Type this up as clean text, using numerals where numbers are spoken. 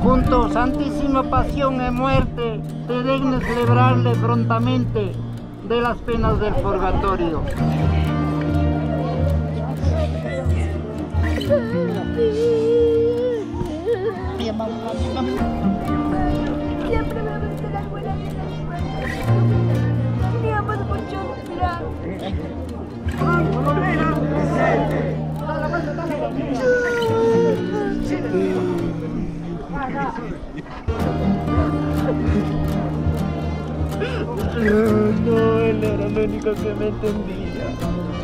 Junto, Santísima Pasión y Muerte, te dignes librarle prontamente de las penas del purgatorio. Siempre me gusta la buena vida. Me amas mucho, mira. No, él era el único que me entendía.